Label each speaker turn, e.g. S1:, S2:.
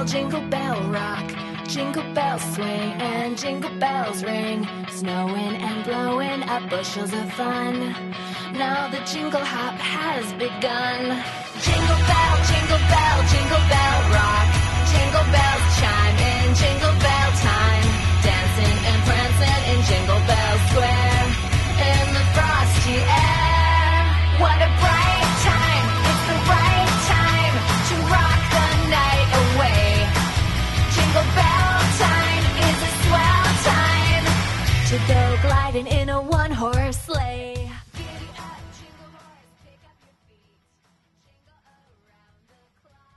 S1: jingle bell rock, jingle bells swing and jingle bells ring, snowing and blowing up bushels of fun. Now the jingle hop has begun. Jingle bell, jingle bell, jingle bell